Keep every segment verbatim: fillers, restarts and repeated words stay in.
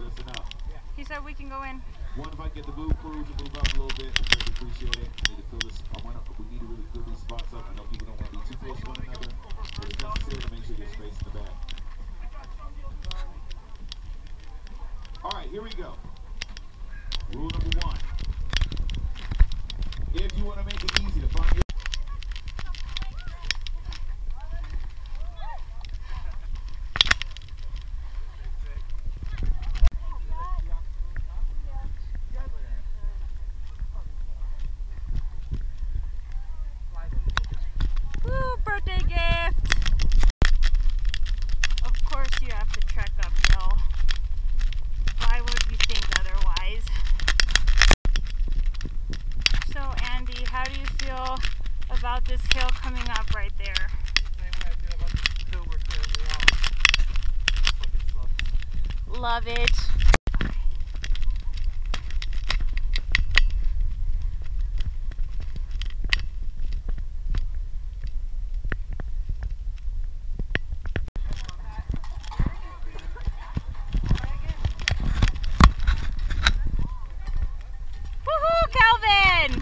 listen up. He said we can go in. One, if I get the move crew to move up a little bit, I really appreciate it. We need to fill this. I want to, we need to really fill these spots up. I know people don't want to be too close to one another, but it's necessary to make sure there's space in the back. All right, here we go. Rule number one. If you want to make it easy to find your Woo, birthday gift! Of course you have to trek uphill. Why would you think otherwise? So Andy, how do you feel about this hill coming up right there? Same way I feel about this hill we're currently on. Fucking sucks. Love it. Woohoo, Calvin!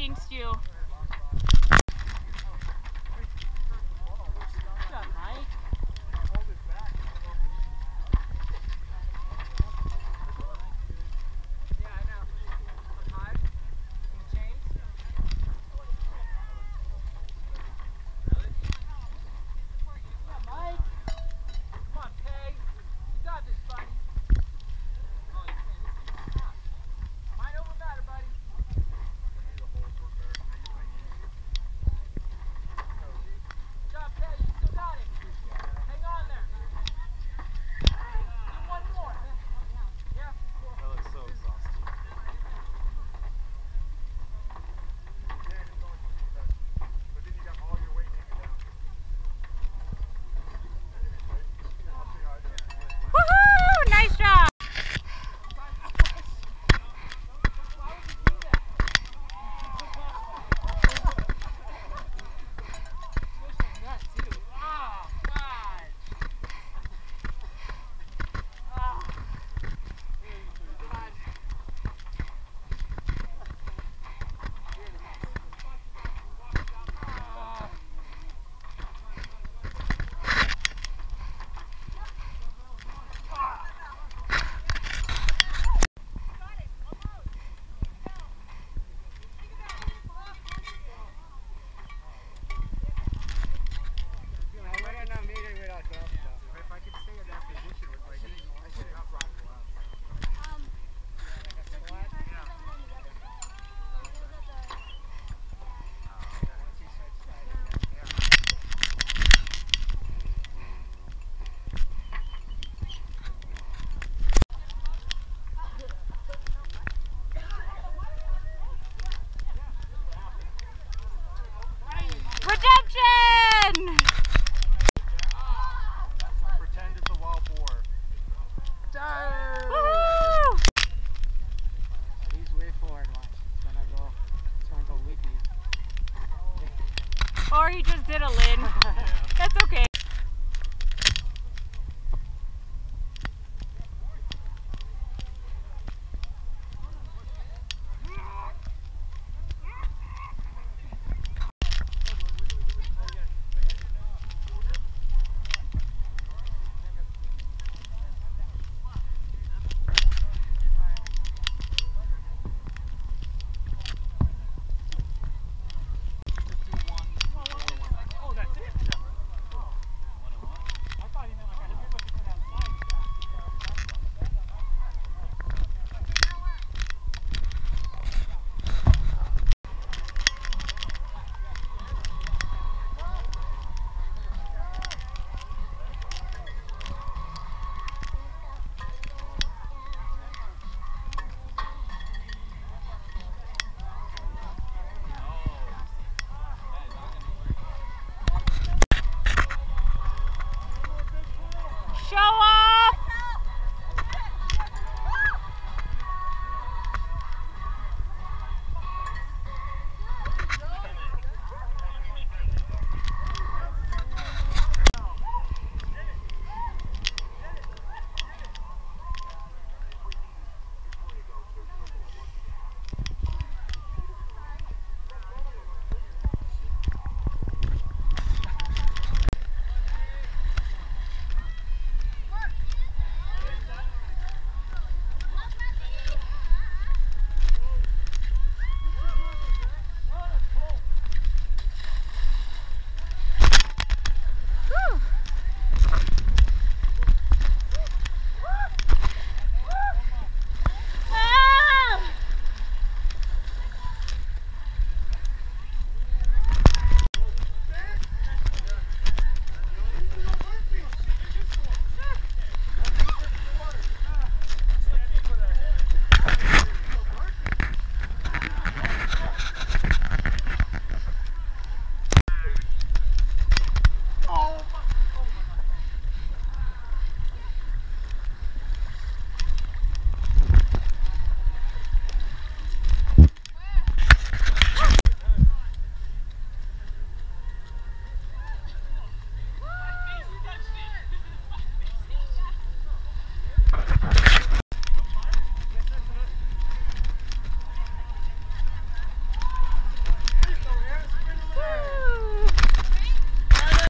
jinxed you. Good job, Mike. Yeah, I know. Up high. In the chains. Really? Come on, Mike. Come on, Peg. You got this, buddy. Oh, you can't. Mind over matter, buddy. Good job, Peg. You still got it. Hang on there. Do one more. Yeah. Cool. That looks so exhausting. But then you got all your weight hanging down. Woohoo! Nice job! If I could stay in that position with like, I should have brought it up. Redemption! Pretend it's a wild boar. Woohoo! He's way forward. Watch. It's gonna go. It's gonna go with me. Or he just did a lid. That's okay. Show off!